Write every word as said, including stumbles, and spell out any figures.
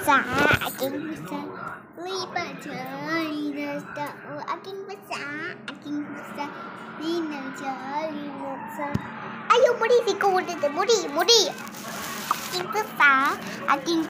besar, aking besar. Lipat jari dan tahu aking besar, aking besar. Lina jari besar. Ayo, Muri, si kau udah Muri, Muri. Aking besar, aking